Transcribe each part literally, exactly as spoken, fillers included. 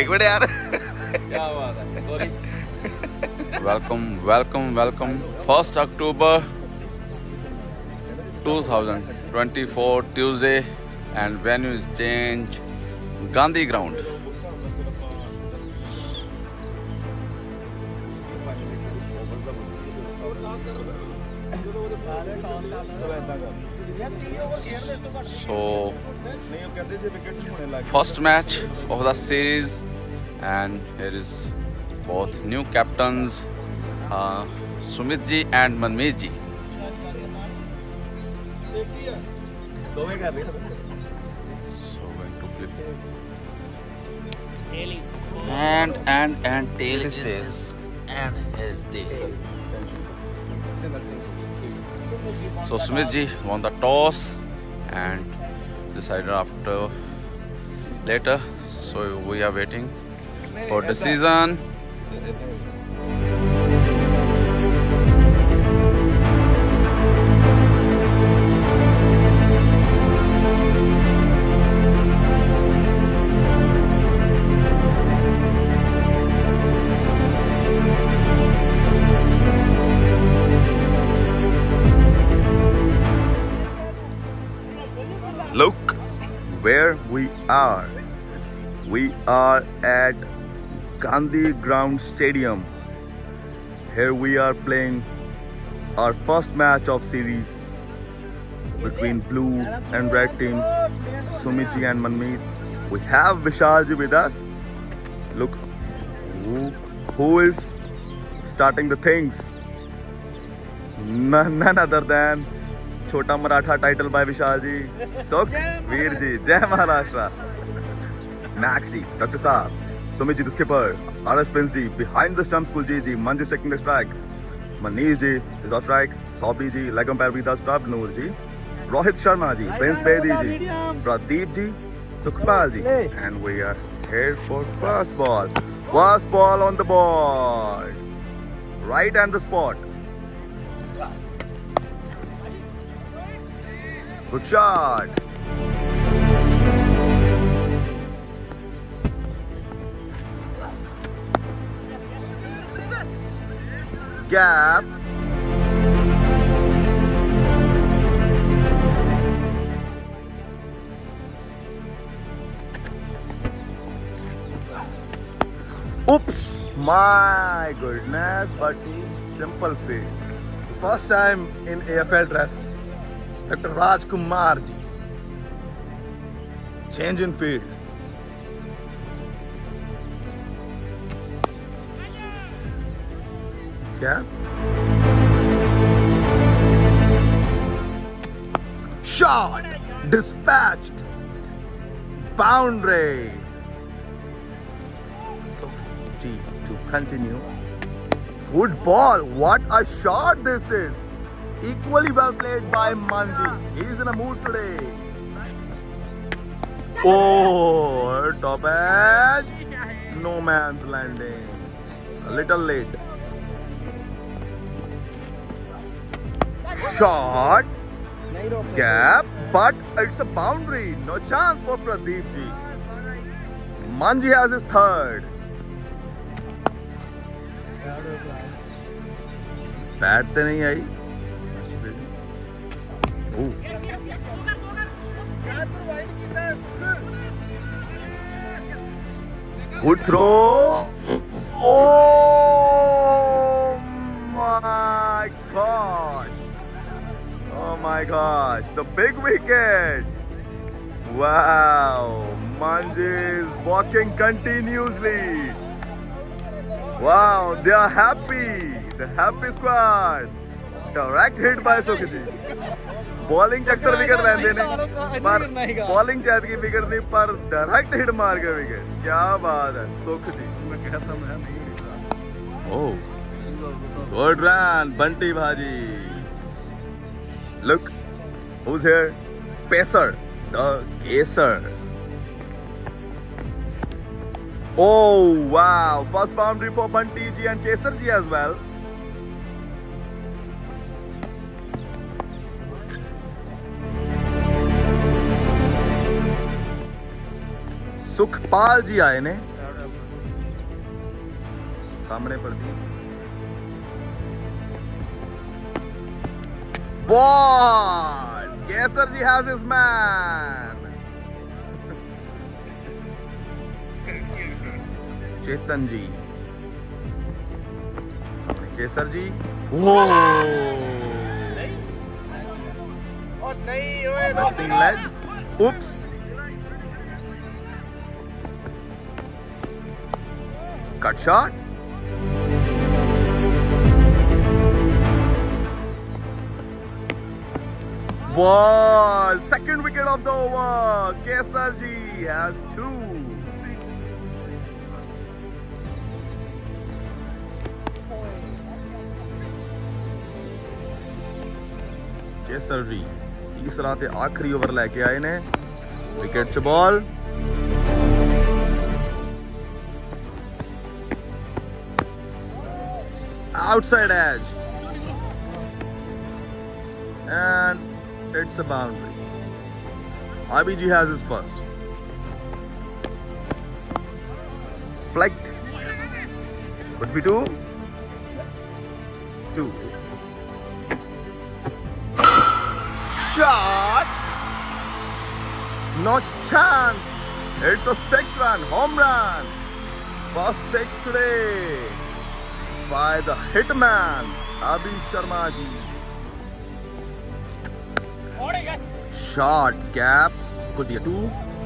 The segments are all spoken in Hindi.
एक मिनट यार। क्या बात है, sorry. Welcome welcome welcome first October two thousand twenty-four Tuesday and venue is changed Gandhi Ground. So first match of the series and here is both new captains uh, Sumit ji and Manmeet ji. So going to flip and and and tail is this and here is this. So Sumit ji won the toss and decided after later. So we are waiting for decision. Look where we are. We are at Gandhi Ground Stadium. Here we are playing our first match of series between blue and red team, Sumit ji and Manmeet. We have Vishal ji with us. Look who, who is starting the things. None, none other than छोटा Maratha title by Vishal ji, Sukhvir ji, जय महाराष्ट्र, मैक्स जी, डॉक्टर साहब, Sumit ji the skipper, RS Prince ji, behind the stumps Kuljit ji, Manjish taking the strike, Manish ji is on strike, Saubi ji, leg umpire with us Prabhnoor ji, Rohit Sharma ji, Prince Bedi ji, Pradeep ji, Sukhpal ji, and we are here for first ball, first ball on the ball, right and the spot. Good shot. Gap. Oops, my goodness, but simple field. First time in A F L dress. Doctor Rajkumar ji. Change in field. Cap. Shot. Dispatched. Boundary. So G to continue. Good ball. What a shot this is. Equally well played by Manji. He's in a mood today. Oh, top edge. No man's landing. A little late. Shot. Gap. But it's a boundary. No chance for Pradeep ji. Manji has his third. Bat तो नहीं आई. Oh. Good throw. Oh my gosh. Oh my gosh. The big wicket. Wow. Manji is walking continuously. Wow. They are happy. The happy squad. Direct hit by Sukhji. Bowling अक्सर विकेट लेंदे ने पर बॉलिंग चाहत की विकेट नहीं पर डायरेक्ट हिट मार के विकेट. क्या बात है सुख जी. मैं कहता मैं नहीं. ओह गुड रन बंटी भाजी. Look who's here? Pacer, the Pacer. Oh wow, first boundary for Bunty ji and Kesar ji as well. Sukhpal ji आए ने सामने पर दी ball. Kesar ji has his man. Chetan ji सामने केसर जी। वो और नहीं हुए missing leg. Oops. Cut shot. Ball. Second wicket of the over. Kesar ji has two. Kesar ji तीसरा ते आखिरी ओवर लेके आए ने। विकेट च ball. Outside edge. And it's a boundary. I B G has his first. Flight. Could be two. Two. Shot. No chance. It's a six run home run. First six today by the hitman Abhi Sharma ji. Short gap. Could be a two.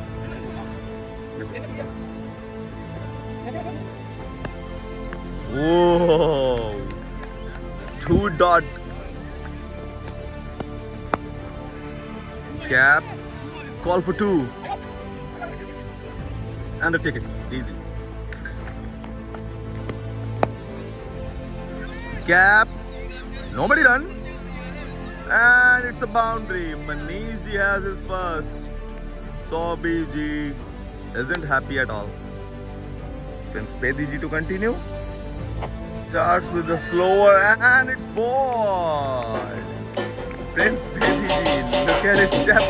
Whoa. Two dot gap. Call for two. And the ticket. Easy. Gap. Nobody run. And it's a boundary. Manish ji has his first. Sobi ji isn't happy at all. Prince Pedi ji to continue. Starts with the slower and it's ball. Prince Pedi ji, look at his step.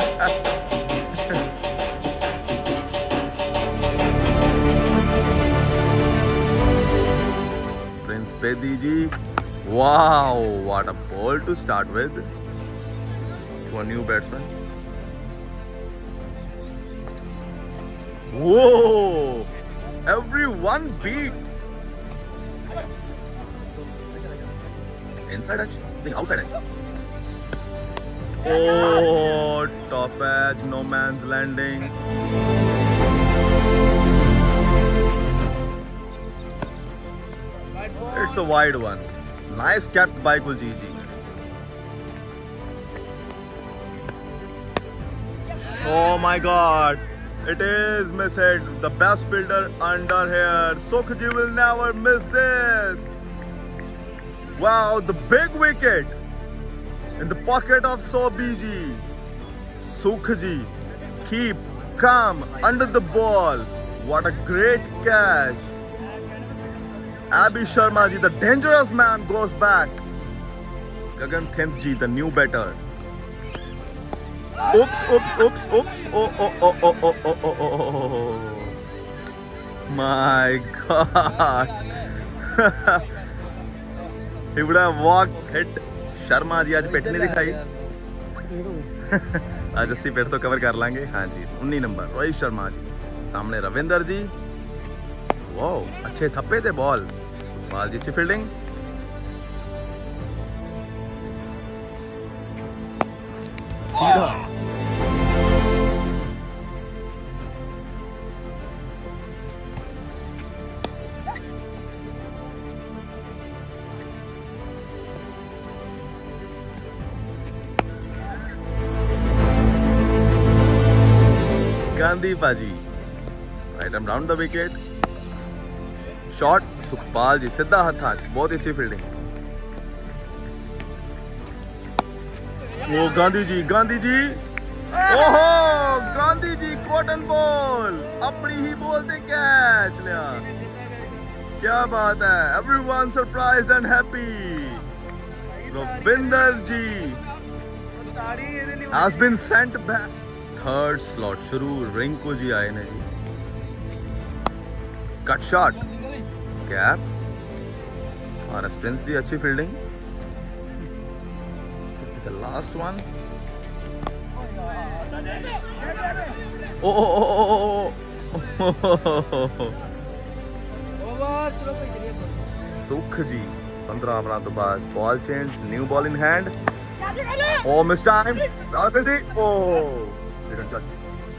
Prince Pedi ji. Wow, what a ball to start with to a new batsman. Whoa, everyone beats. Inside edge, no, outside edge. Oh, top edge, no man's landing. It's a wide one. Nice kept by Kuljiji. Oh my God. It is mishit. The best fielder under here. Sukhji will never miss this. Wow, the big wicket in the pocket of Sobiji. Sukhji, keep calm under the ball. What a great catch. Abhi Sharma ji, the dangerous man, goes back. Gagan Thimp ji, the new batter. Oops, oops, oops, oops. Oh, oh, oh, oh, oh, oh, oh, oh, oh. My God. He would have walked, hit. Sharma ji, आज पेट नहीं दिखाई. आज अस्सी पेट तो कवर कर लेंगे. हाँ जी, उन्नीस नंबर रोहित शर्मा जी. सामने रविंदर जी. वाओ, अच्छे थप्पे थे बॉल. बाल जी अच्छी फील्डिंग. सीधा. गांधी बाजी. Right arm round the wicket. Shot Sukhpal ji सीधा हथा. बहुत अच्छी फील्डिंग. वो गांधी जी, गांधी जी. ओहो, गांधी जी कॉटन बॉल. अपनी ही बॉल से कैच लिया. क्या बात है. Everyone surprised and happy. Ravinder ji has been sent back. Third slot शुरू. रिंकू जी आए ने जी. Cut shot. Gap. R S Prince ji अच्छी fielding. The last one. Oh oh oh Sukh ji पंद्रह ओवर तो बाद ball change, new ball in hand. Oh miss time. R S Prince ji oh didn't touch.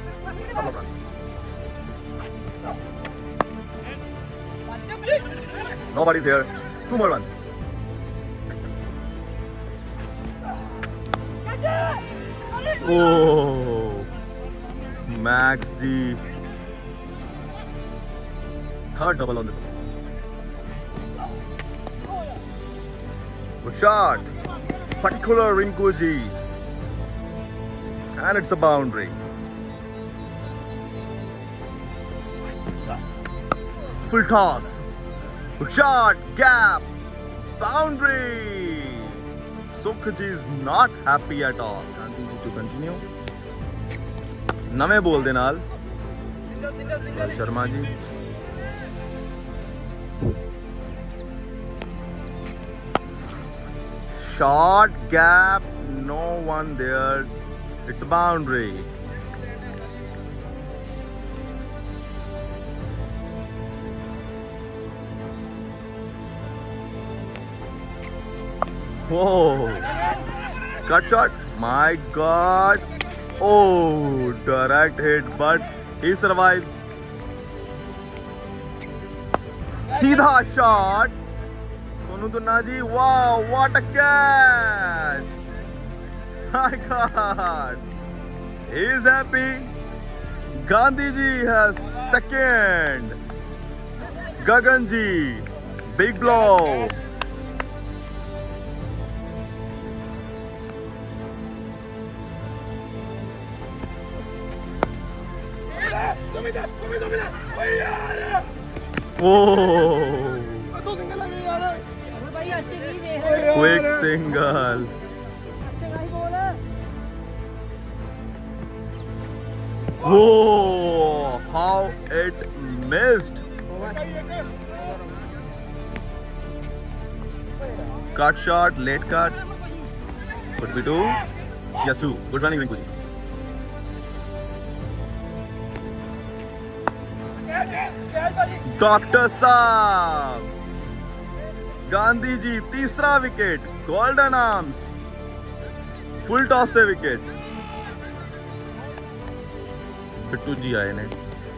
Nobody's here. Two more runs. Oh, Max D. Third double on this one. Good shot. Particular Rinku Ji. And it's a boundary. Full toss. Good shot, gap, boundary. Sukhji is not happy at all. Gandhi to continue. नवे बोल दे नाल Sharma ji. Short gap, no one there. It's a boundary. Whoa! Cut shot. My God! Oh, direct hit, but he survives. Seedha shot. Sonu Dunna ji. Wow! What a catch! My God! He is happy. Gandhi ji has second. Gagan ji, big blow. Quick single. Whoa! How it missed. Cut shot, late cut. Could be two. Yes, two. Good running, Rinku ji. Doctor साहब, गांधी जी तीसरा wicket, golden arms, full toss थे विकेट। बिट्टू जी आए ने।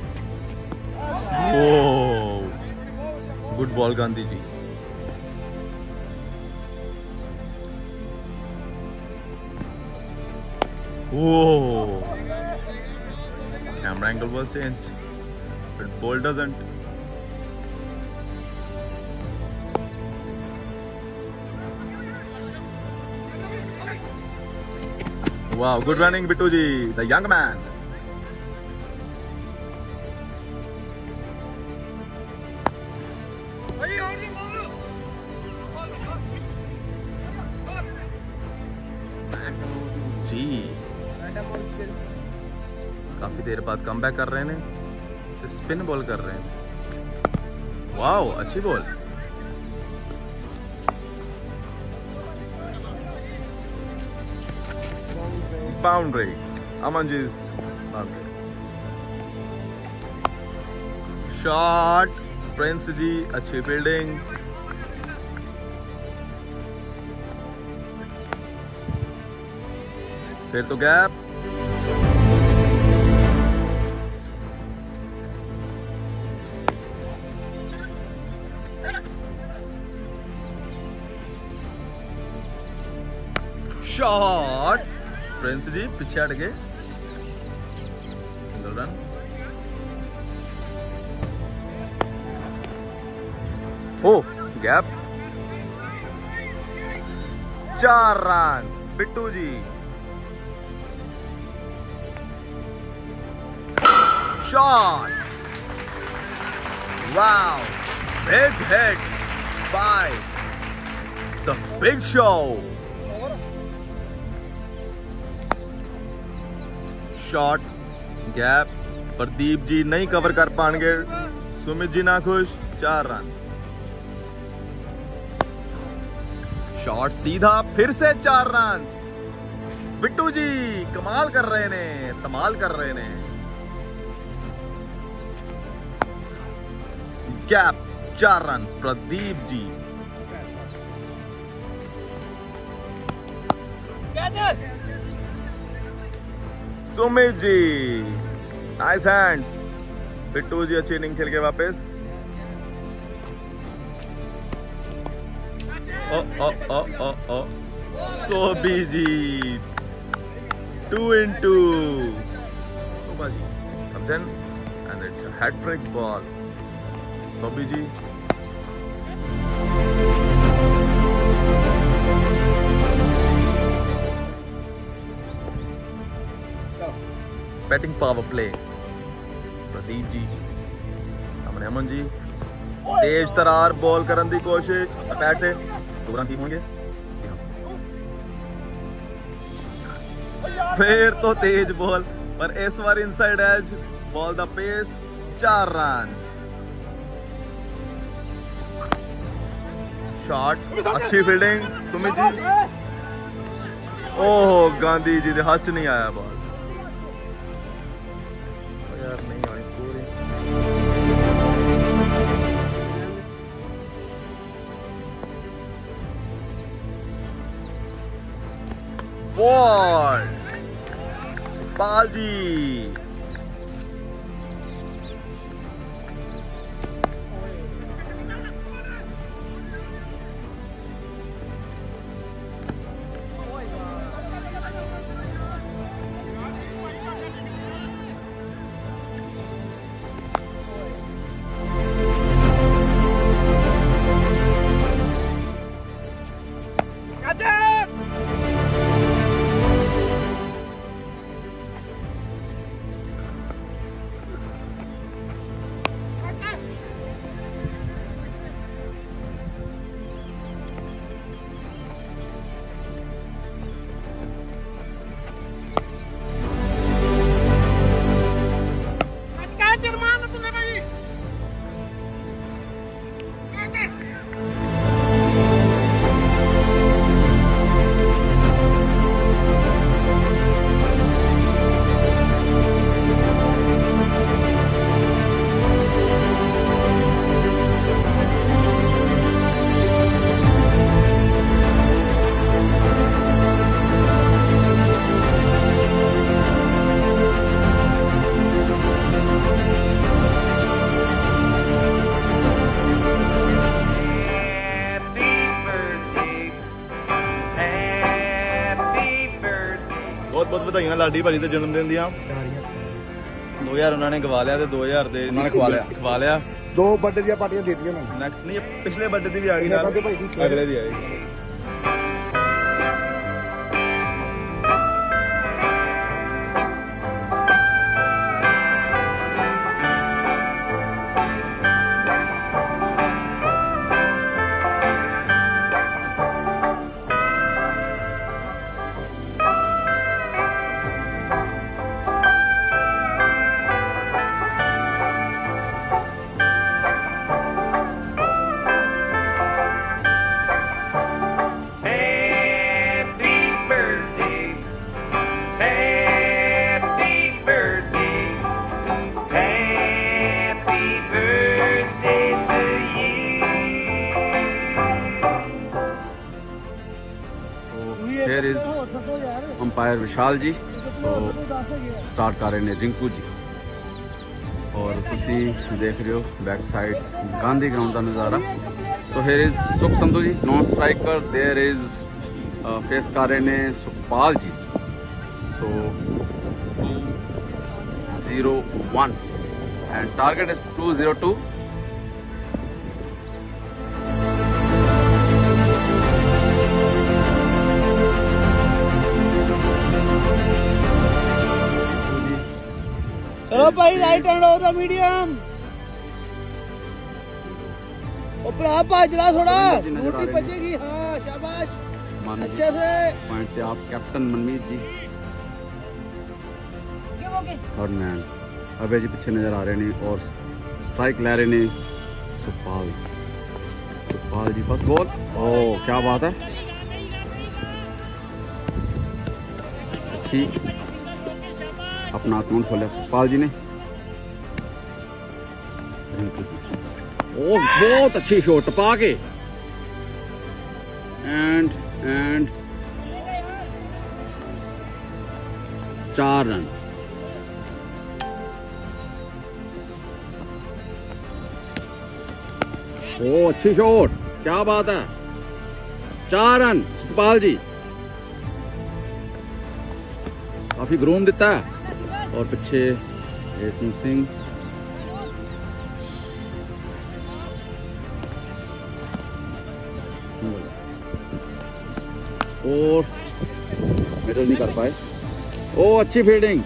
Oh good ball Gandhi ji. Oh camera angle was change, but ball doesn't. Wow, good running Bittu ji, the young man. Max G काफी देर बाद कमबैक कर रहे हैं, स्पिन बॉल कर रहे हैं। वाओ, अच्छी ball. Boundary, Aman ji boundary. Shot, Prince ji अच्छी फील्डिंग। फिर तो गैप। शॉट, प्रिंस जी पीछे हट गए, सिंगल रन। ओ गैप, चार run Bittu ji. Shot, wow, big hit by the big show. Shot, gap, Pradeep ji नहीं कवर कर पाएंगे, सुमित जी ना खुश। चार रन। शॉट सीधा, फिर से चार रन। बिट्टू जी कमाल कर रहे ने, कमाल कर रहे ने। गैप चार run Pradeep ji. Sumit ji nice hands. Bittu ji अच्छी इनिंग खेल के वापस। Oh oh oh oh oh Sobi ji two in two. Sobaji comes in and it's a hat trick ball. Sobi ji batting power play. Pradeep ji सामने अमन जी, तेज तरार बॉल करने की कोशिश, बैट से दो रन ठीक होंगे। फिर तो तेज बॉल पर इस बार inside edge, ball the pace, चार रन। शॉट अच्छी फील्डिंग सुमित जी। ओहो गांधी जी के हाथ च नहीं आया बॉल यार, नहीं आई स्कोर। बॉल सुखपाल जी। बहुत बधाइयां लाडी भाजी के जन्मदिन दियां। दो हजार उन्होंने गवा लिया, दो हजार खवा लिया। दो बर्थडे दी पार्टियां दे दियां ना। नेक्स्ट नहीं पिछले बर्थडे दी भी आ गई, अगले दी आएगी। Here is umpire विशाल जी। तो स्टार्ट कर रहे हैं रिंकू जी, और तुसी देख रहे हो बैक साइड गांधी ग्राउंड का नज़ारा। सो here is Sukh Sandhu ji non striker. There is face कर रहे हैं Sukhpal ji. So zero one and target is two zero two. चलो भाई right hand off the medium. ऊपर आप भाजला थोड़ा, रोटी बचेगी। हाँ शाबाश, अच्छे से पॉइंट से आप captain Manmeet ji, third man Abhay ji पीछे नजर आ रहे हैं, और स्ट्राइक ले रहे हैं Sukhpal. Sukhpal ji first ball. Oh क्या बात है। अच्छी अपना अकाउंट खोला सुखपाल जी ने। ओ बहुत अच्छी शॉट टपा के एंड एंड चार रन। ओ अच्छी शॉट, क्या बात है, चार रन सुखपाल जी। काफी ग्रूम दिता है। और पीछे एकनू सिंह, और मिडल नहीं कर पाए। ओ अच्छी फील्डिंग,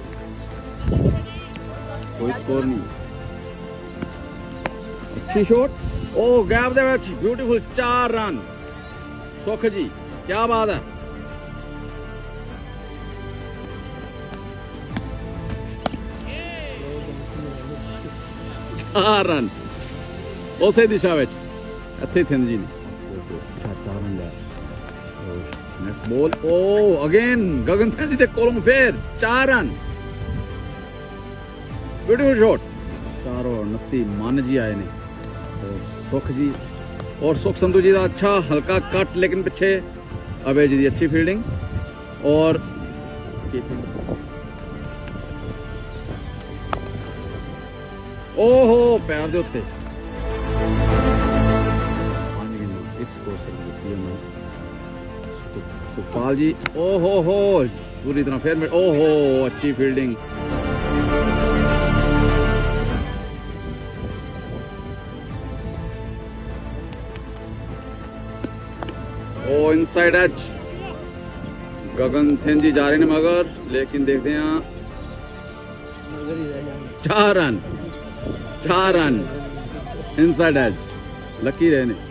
कोई स्कोर नहीं, अच्छी शॉट। ओ गैप दे विच ब्यूटीफुल चार रन सुख जी, क्या बात है। चार रन उस दिशा में इत्थे थिंद जी ने चार रन लिया। Next ball, oh again Gagan Thind ji दे कोलों फिर चार रन, ब्यूटीफुल शॉट। चारों उनती मान जी आए ने और सुख जी और सुख संधू जी का अच्छा हल्का कट, लेकिन पीछे अभय जी की अच्छी फील्डिंग और ओहो पैर दे उत्ते सुखपाल जी। ओहो हो पूरी तरह फिर में, ओहो अच्छी fielding. Oh inside edge Gagan Thind ji जा रहे हैं मगर, लेकिन देखते हैं चार रन, चार रन इनसाइड एज लकी रहे ने।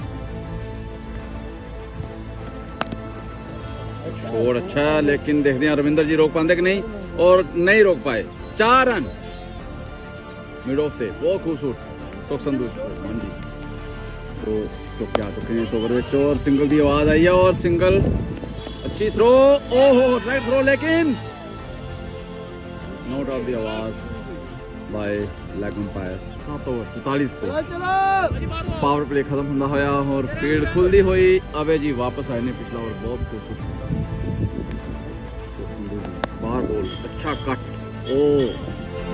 और अच्छा, लेकिन देखते हैं रविंदर जी रोक पाते कि नहीं, और नहीं रोक पाए। चार रन मिड ऑफ थे, बहुत खूबसूरत सुख संधू जी। तो चुके आ चुके हैं इस ओवर में, और सिंगल की आवाज आई है और सिंगल, अच्छी थ्रो, ओहो राइट थ्रो, लेकिन नॉट आउट दी आवाज बाय लेग अंपायर। सात ओवर चौतालीस को पावर प्ले खत्म होंदा होया और फील्ड खुलदी हुई अबे जी वापस आए ने पिछला ओवर बहुत खूबसूरत बाहर बॉल, अच्छा कट। ओ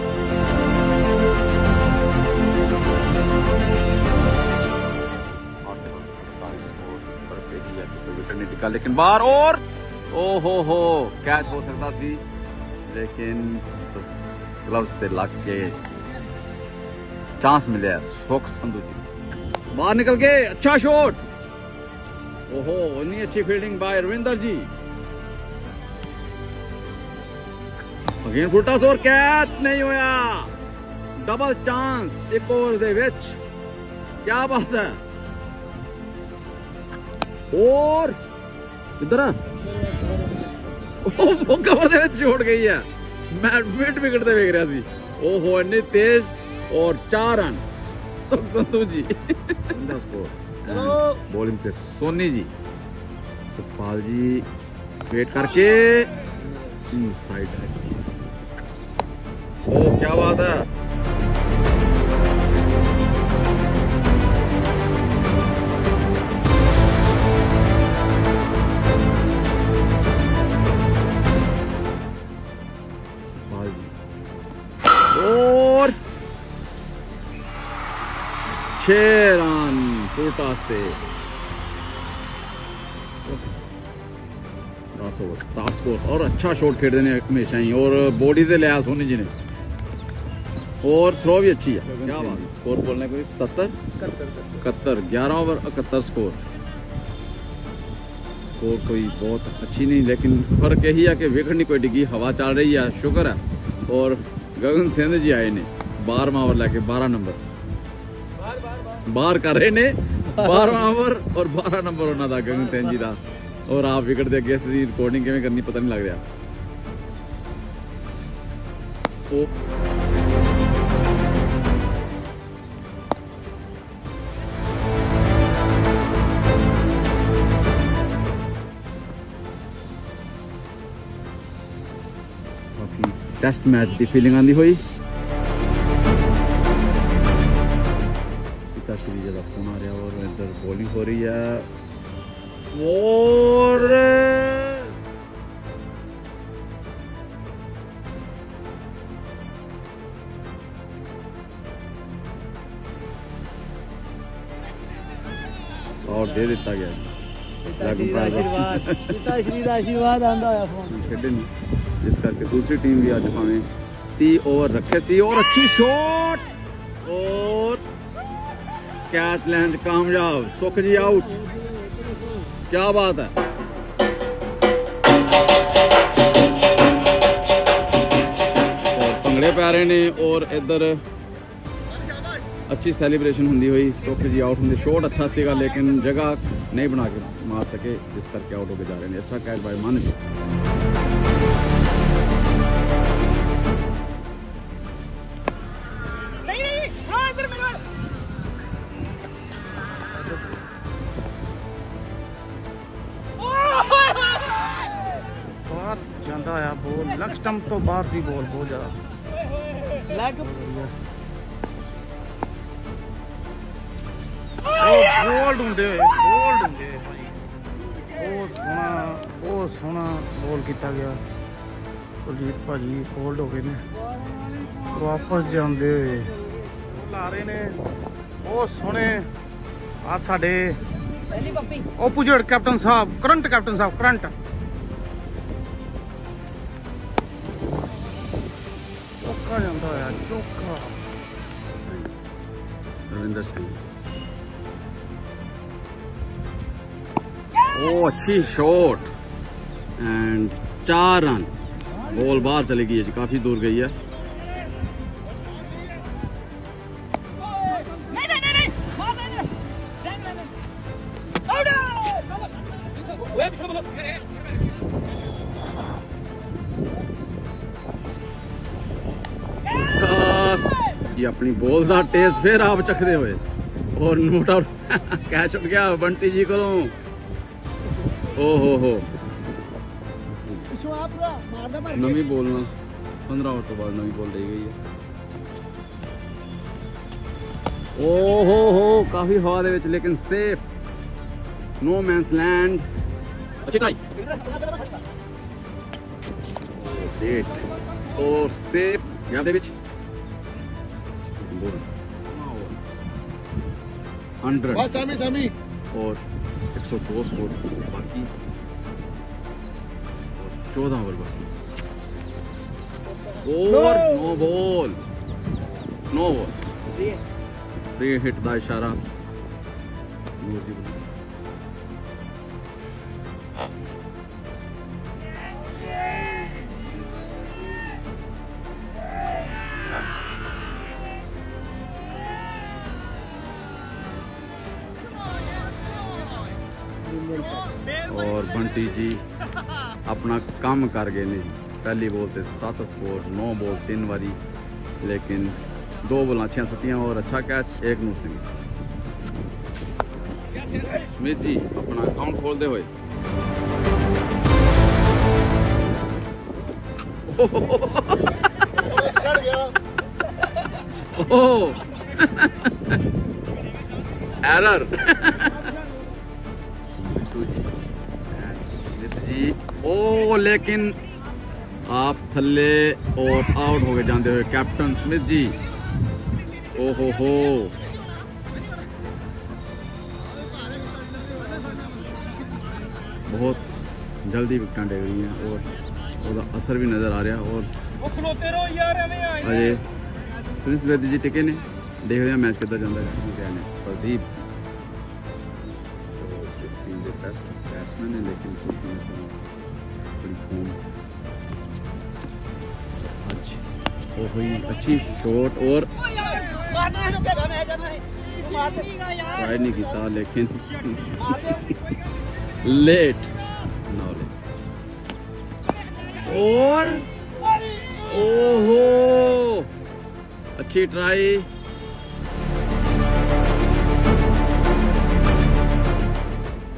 विकेट, लेकिन बाहर, और ओ हो हो कैच हो सकता सी, लेकिन ग्लव्स ते लग के चांस मिले सुख संधू जी बाहर निकल के, अच्छा शॉट। ओहो इतनी अच्छी fielding by Ravinder ji. Again फुटा और कैच नहीं होया, डबल चांस एक ओवर दे विच, क्या बात है। और इधर वो कवर दे विच छोड़ गई है, मैं मिड विकेट ते वेख रहा सी। ओहो इतनी तेज, और चार रन सुख संधू जी। स्कोर बॉलिंग पे सोनी जी, सुखपाल जी वेट करके इनसाइड है। ओ क्या बात है, और छह रन फुलटास्ते, दस ओवर स्टार स्कोर। और अच्छा शॉट खेल देने हमेशा ही, और बॉडी से लिया सोनी जी ने, और थ्रो भी अच्छी है, क्या बात है। स्कोर बोलने को सत्तर इकहत्तर, ग्यारह ओवर इकहत्तर स्कोर। स्कोर कोई बहुत अच्छी नहीं, लेकिन फर्क यही है कि विकेट नहीं कोई डिगी, हवा चल रही है, शुक्र है। और गगन थिंद जी आए ने बारहवां ओवर लेके, बारह नंबर बाहर कर रहे ने, बारहवां ओवर और बारह नंबर होना था गगन थिंद जी का। और आप विकेट दे अगे सी रिकॉर्डिंग किवें करनी पता नहीं लग रहा। ओ काफ़ी टेस्ट मैच की फीलिंग आती हुई। पिताश्री जी का फोन आ रहा और इधर बॉलिंग हो रही है और और दे दिता गया आशीर्वाद आंदा होया फोन खेडे नहीं, जिस करके दूसरी टीम भी अज भावें तीस ओवर रखे सी और अच्छी शॉट और कैच लैंड कामयाब। सुख जी आउट, क्या बात है। और भंगड़े पै रहे ने और इधर अच्छी सेलिब्रेशन होंदी हुई। सुख जी आउट होंगे, शॉट अच्छा सीगा लेकिन जगह नहीं बना के मार सके, जिस करके आउट होकर जा रहे हैं। अच्छा कैच बाय मान जी। बाहर जांदा है बॉल, लेग स्टंप तो बाहर सी बॉल बहुत ज्यादा लेग बोल्ड होंगे बोल्ड होंगे भाई। बहुत सोहना बहुत सोहना बॉल किया गया। कुलजीत भाजी बोल्ड हो गए ने, वापस जाते हुए ला रहे ने बहुत सोहने। आज साडे ओपोजिट कैप्टन साहब, करंट कैप्टन साहब करंट चौका जाता है चौका। रविंदर सिंह ओ अच्छी शॉट एंड चार रन। बॉल बाहर चली गई है जी, काफी दूर गई है। ये अपनी बॉल का टेस्ट फिर आप चखते हुए और नोट आउट कैच उठ गया बंटी जी को। ओ हो हो नवी बॉल ना पंद्रह ओवर तो बाद नवी बॉल दी गई है। ओ हो हो काफी हवा दे विच लेकिन सेफ, नो मैंस लैंड। अच्छी ट्राई डेट और सेफ यहाँ दे विच हंड्रेड और एक सौ दो स्कोर बाकी और चौदह ओवर बाकी और no ball no ball free hit का इशारा। और बंटी जी अपना काम कर गए ने। पहली बॉल से सात स्कोर, नौ बॉल तीन बारी लेकिन दो बॉल अच्छी सटियां और अच्छा कैच एक नूर सिंह। स्मिथ जी अपना अकाउंट खोलते हुए एरर जी। ओ लेकिन आप थल्ले और आउट हो गए जाते हुए कैप्टन स्मिथ जी। ओ हो हो बहुत जल्दी विकटें टेक रही हैं और उसका असर भी नज़र आ रहा। और अजय प्रिंस बेदी जी टिके ने, देख रहे हैं मैच कितना जाता है। प्रदीप इस टीम के बेस्ट बैट्समैन है लेकिन कुछ वो हुई अच्छी शॉट और ट्राई नहीं किया लेकिन लेट ना लेट और ओहो अच्छी ट्राई।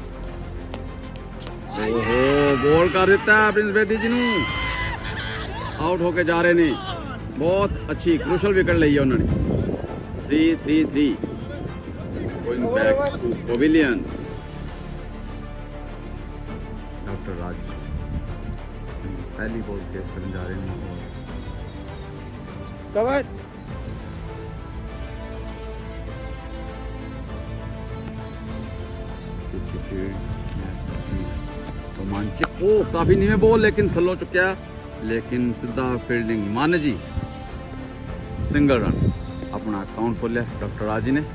ओहो बॉल कर दिता प्रिंस बेदी जी नू। आउट होके जा रहे ने। बहुत अच्छी क्रूशल विकेट ली है उन्होंने। Three three three going back to pavilion. Doctor Raj पहली बॉल केस करने जा रहे हैं। कवर रोमांचक। ओ काफी नीवे बॉल लेकिन थलो चुक्या, लेकिन सीधा fielding Maan ji. Single run अपना अकाउंट खोलिया डॉक्टर राजी ने।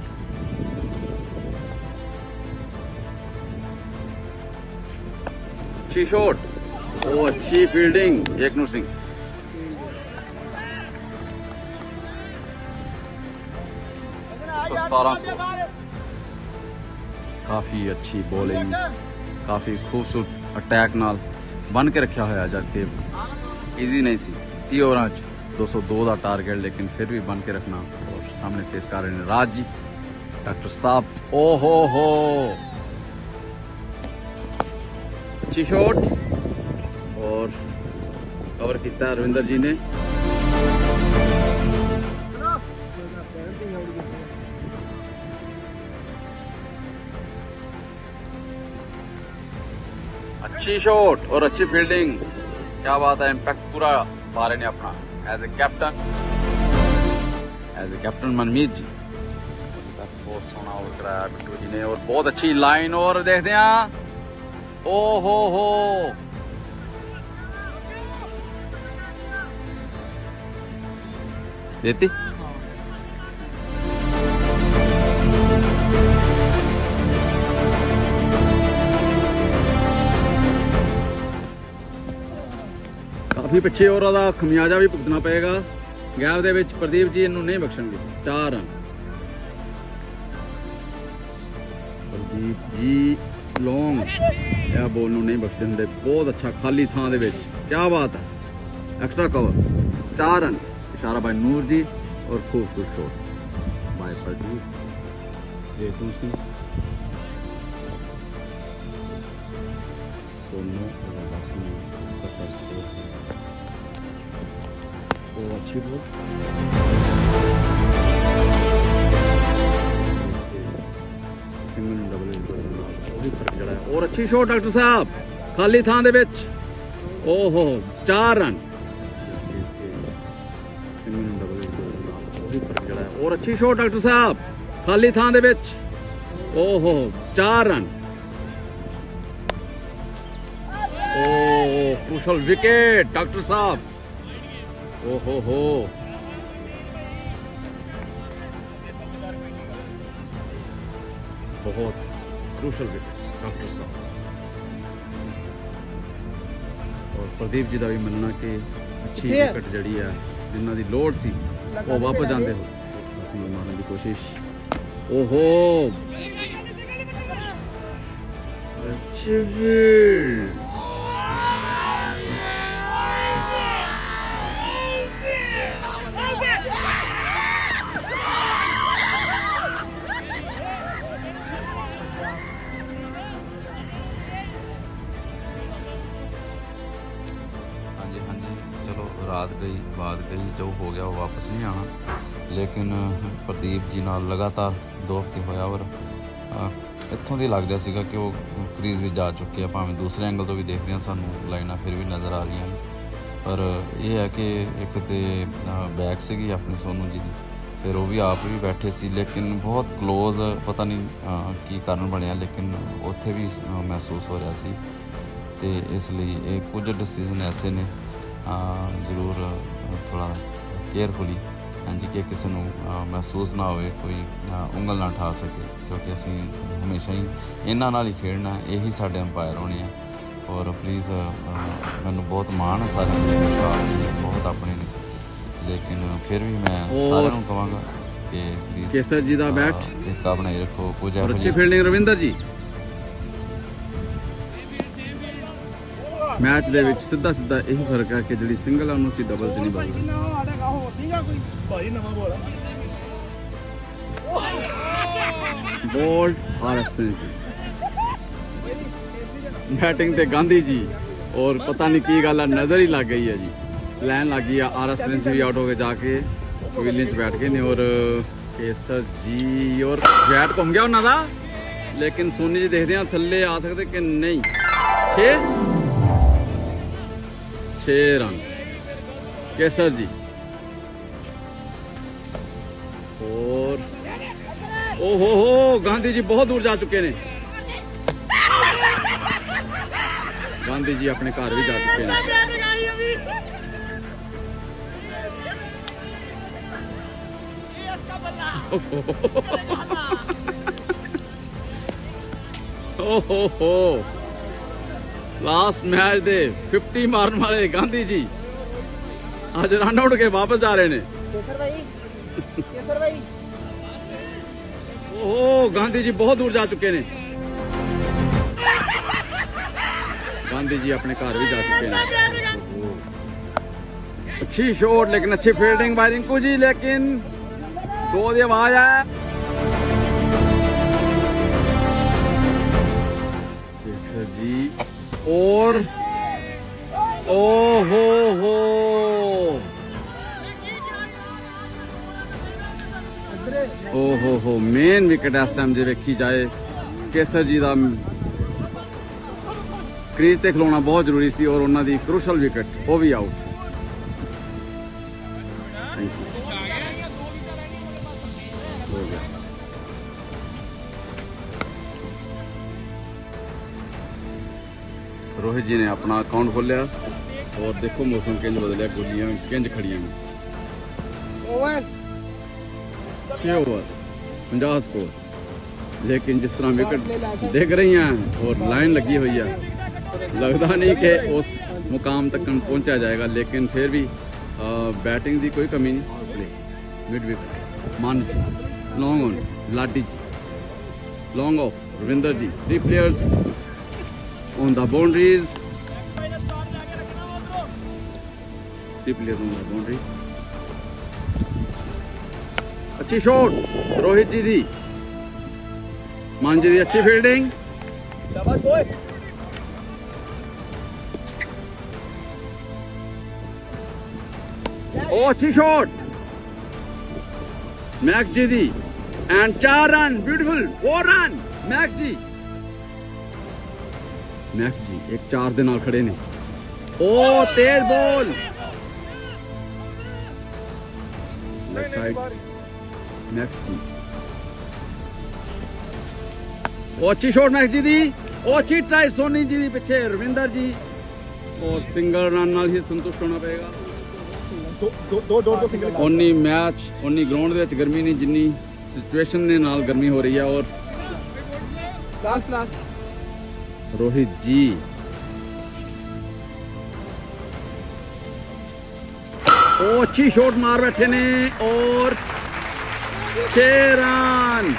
अच्छी शॉट, ओ अच्छी फील्डिंग एकनूर सिंह। सतारह सौ। काफी अच्छी बॉलिंग, काफी खूबसूरत अटैक नाल बन के रखा होया, जबकि इजी नहीं सी। तीह ओवरां च दो सौ दो का टारगेट, लेकिन फिर भी बन के रखना। और सामने फेस कर रहे हैं राज जी, डॉक्टर साहब। ओ हो हो अच्छी शॉट और कवर किया रविंदर जी ने। अच्छी शॉट और अच्छी फील्डिंग, क्या बात है। इम्पैक्ट पूरा पा रहे ने अपना as a captain, as a captain Manmeet ji. बहुत सोना ओवर कराया बिट्टू जी ने और बहुत अच्छी लाइन। और देखते हैं, ओ हो हो देती काफी पिछे ओवरां दा खमियाजा भी भुगतना पएगा। गैप दे विच प्रदीप जी इन्हू नहीं बख्शणगे। चार रन प्रदीप जी लॉन्ग या बॉल नू नहीं बख्शदे हुंदे। बहुत अच्छा खाली थां दे विच, क्या बात है। एक्स्ट्रा कवर, चार रन। इशारा बाय नूर जी और खूबसूरत शॉट बाय प्रदीप एकनूर सिंह। सोनू अच्छी बॉल, सिंगल डबल और अच्छी शॉट डॉक्टर साहब खाली थां दे विच। ओहो चार रन। सिंगल डबल और अच्छी शॉट डॉक्टर साहब खाली थां दे विच। ओहो चार run. Oh crucial wicket doctor साहब। ओ हो हो बहुत क्रूशल विकेट डॉक्टर साहब। और प्रदीप जी का भी मनना कि अच्छी विकेट जड़ी है, जिन्हों की लोड़ सी वो वापस जाते हो मारने की कोशिश। ओहो अच्छी रात गई बात गई, जो हो गया वो वापस नहीं आना। लेकिन प्रदीप जी नाल लगातार दो हफ्ते होया और इत्थों दी लग रहा सीगा कि वो क्रीज भी जा चुके हैं। भावें दूसरे एंगल तो भी देख रहे हैं, सानू लाइनां फिर भी नज़र आ रही हैं। पर यह है कि एक तो बैक सीगी अपनी सोनू जी की, फिर वो भी आप भी बैठे सी, लेकिन बहुत क्लोज पता नहीं की कारण बनया, लेकिन उत्थे भी महसूस हो रहा सी। तो इसलिए कुछ डिसीजन ऐसे ने जरूर थोड़ा केयरफुली हाँ जी कि किसी को महसूस ना हो कोई उंगल ना उठा सके, क्योंकि असी हमेशा ही इन्हां नाल ही खेडना, यही साडे अंपायर होने हैं। और प्लीज़ मैनू बहुत मान है सारे बहुत अपने ने, लेकिन फिर भी मैं सारे कहांगा कि प्लीज़ केसर जी का बैट एक बनाई रखो। कुछ अच्छी फील्डिंग रविंदर जी मैच दे विच सीधा सीधा यही फर्क है कि जी सिंगल है उन्होंने डबल से नहीं ball. Bowled are expensive batting ते गांधी जी और पता नहीं की गल नजर ही लग गई है जी। लाइन लगी है। आर एस प्रिंस भी आउट हो गए जाके विलियंस बैठ गए ने और केसर जी और बैट घूम गया उन्होंने का, लेकिन सोनी जी देखते हैं थले आ सकते कि नहीं। छे छे रन केसर जी और ओ हो हो गांधी जी बहुत दूर जा चुके ने। गांधी जी अपने घर भी जा चुके हैं। ओ हो हो लास्ट मैच दे फिफ्टी मारने वाले गांधी जी आज रन आउट के वापस जा रहे ने। केसर भाई, केसर भाई, ओहो गांधी जी बहुत दूर जा चुके ने। गांधी जी अपने घर भी जा चुके हैं। अच्छी शॉट लेकिन अच्छी फील्डिंग बाय रिंकू जी, लेकिन दो दी आवाज है। केसर जी और ओ हो हो ओ हो हो मेन विकेट इस टाइम जो वेखी जाए केसर जी का क्रीज ते खिलाना बहुत जरूरी सी और उन्होंने क्रूशल विकेट वो भी आउट। Thank you. हो गया। रोहित जी ने अपना अकाउंट खोलिया और देखो मौसम किंज बदलिया, गुलियां किंज खड़ियां ने। ओवर छह ओवर पचास स्कोर, लेकिन जिस तरह विकेट देख रही हैं और लाइन लगी हुई है, लगता नहीं कि उस मुकाम तक पहुंचा जाएगा, लेकिन फिर भी आ, बैटिंग की कोई कमी नहीं। Mid wicket Maan long on Ladi ji, long off Ravinder ji, three players on the boundaries, three players on the boundary. अच्छी शॉट रोहित जी दी, मान जी दी अच्छी फील्डिंग। ओ अच्छी शॉट मैक्स जी दी एंड चार run, beautiful four run Max ji. Max ji एक चार दे नाल खड़े ने। ओ तेज ball left side Max ji. Oh अच्छी शॉट मैक्स जी दी, ओ अच्छी ट्राई सोनी जी दी पिछे रविंदर जी, और सिंगल रन नाल ही संतुष्ट होना पड़ेगा। दो दो दो दो सिंगल उन्नी मैच उन्नी ग्राउंड दे विच गर्मी नहीं जिन्नी सिचुएशन ने नाल गर्मी हो रही है। और last last Rohit ji oh अच्छी शॉट मार बैठे ने और छह रन,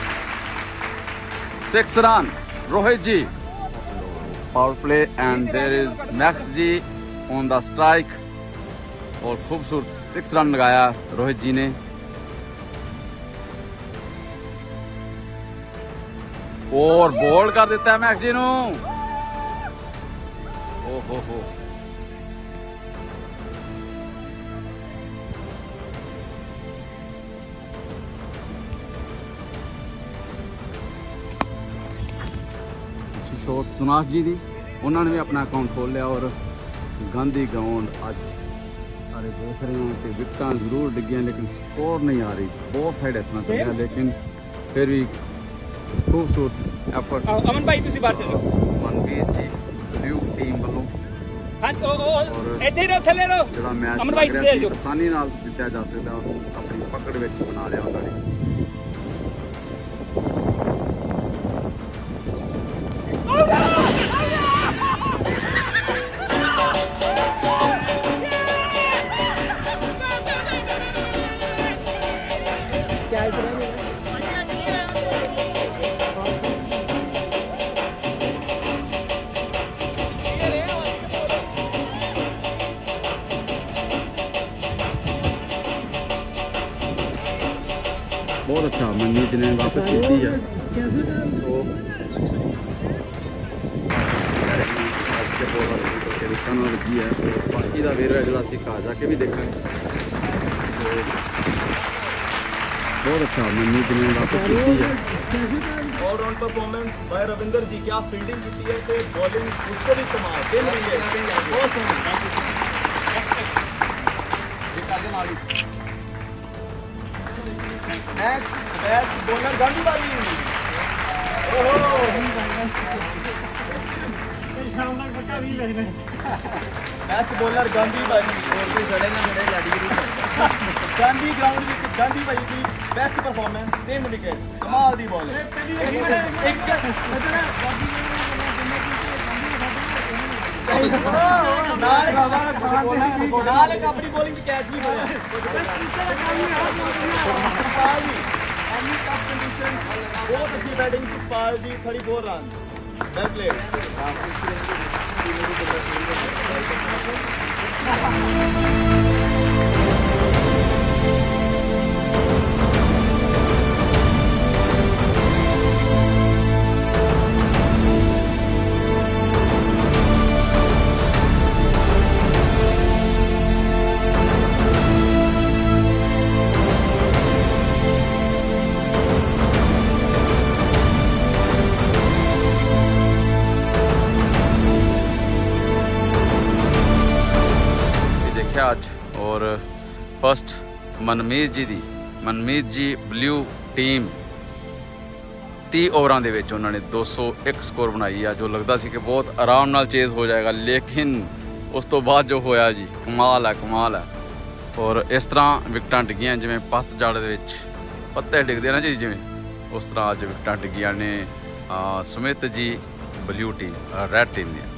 six run Rohit ji. Power play and there is Max ji on the strike और खूबसूरत सिक्स रन लगाया रोहित जी ने। और बॉल कर देता है मैक्स जी नो। ओ हो हो शॉट सुनाश जी दी, उन्होंने भी अपना अकाउंट खोल लिया। और गांधी ग्राउंड आज सारे देख रहे हैं कि विकटां जरूर डिगियां लेकिन स्कोर नहीं आ रही, बहुत साइड इस तरह चलिया, लेकिन फिर भी खूबसूरत एफर्ट। अमन भाई तुसी बाहर चलो। मनवीर जी ड्यू टीम वालों हां ओ ओ इधर रहो, थले रहो। ਜਿਹੜਾ ਮੈਚ अमन भाई से जो आसानी ਨਾਲ ਜਿੱਤਿਆ ਜਾ ਸਕਦਾ ਔਰ ਆਪਣੀ ਪਕੜ ਵਿੱਚ ਬਣਾ ਲਿਆ ਉਹਨਾਂ ਨੇ। क्या इधर है? बहुत अच्छा मनमीत ने वापस जीती है। तो विकटा नाल लगी है। बाकी का वेरवा जो असीं घर जाके भी देखेंगे। बहुत अच्छा मनमीत ने वापस की है। All round performance by Ravinder ji, क्या फील्डिंग की है तो बॉलिंग उसको भी कमाल तीन विकेट बहुत सोहनी। नेक्स्ट बेस्ट बॉलर गांधी बाजी। ओहो शाम तक पक्का नहीं लगना। बेस्ट बॉलर गांधी बाजी और भी जड़े ना जड़े लाड़ी गांधी ग्राउंड विच गांधी भाई की बेस्ट परफॉर्मेंस तीन विकेट कमाल दी बॉल है। एक नाल नाल एक अपनी बॉलिंग च कैच भी होया। Sukhpal ji any tough condition बहुत अच्छी बैटिंग सुखपाल जी चौंतीस रन वेल प्लेड। आज और फर्स्ट मनमीत जी दी मनमीत जी ब्लू टीम तीस ओवरां दे विच उन्होंने दो सौ एक स्कोर बनाई है, जो लगता सी कि बहुत आराम नाल चेज हो जाएगा, लेकिन उस तो बाद जो होया जी कमाल है कमाल है। और इस तरह विकटां डिग्गियां जिवें पत्त जड़ दे विच पत्ते डिगदे ना जी, जिवें उस तरह अज विकटां डिग्गियां ने Sumit ji blue team red team दी।